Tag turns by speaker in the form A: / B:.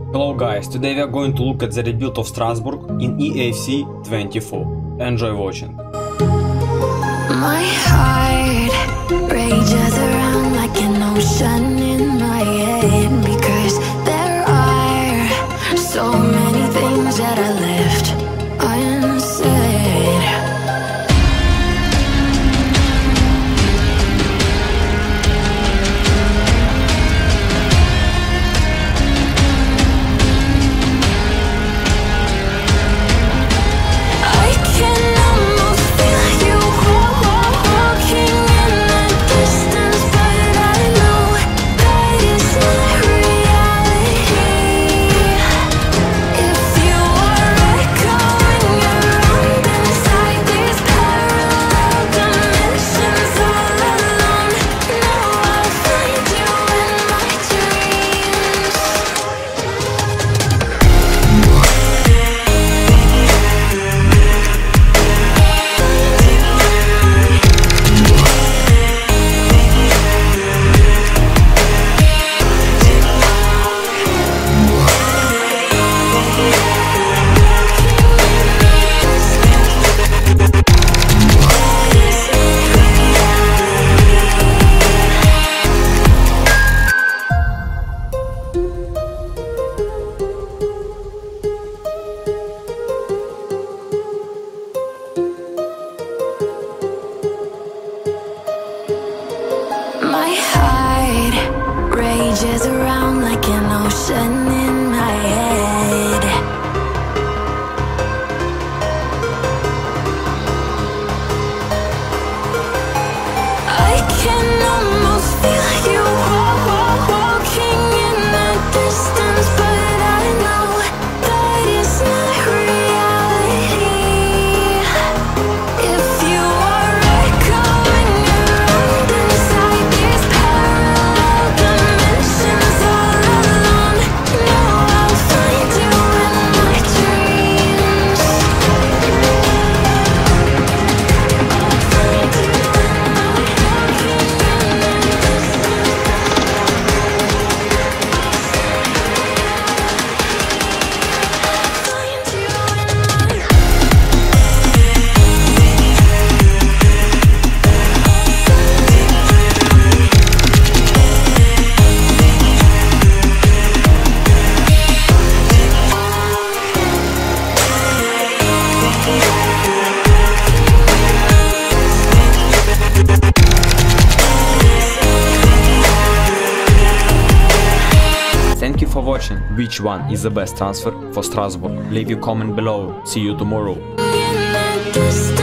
A: Hello guys, today we are going to look at the rebuild of Strasbourg in EAFC 24. Enjoy watching.
B: My heart rages around like an ocean in my head, because there are so many things that I left unsaid. My heart rages around like an ocean in my head. I can almost feel you walking in the distance, but I know that it's not reality. If you are echoing around inside these parallel dimensions all alone, know I'll find you in my dreams. I'll find you in my walking in the
A: Thank you for watching. Which one is the best transfer for Strasbourg? Leave your comment below. See you tomorrow.
B: in the distance.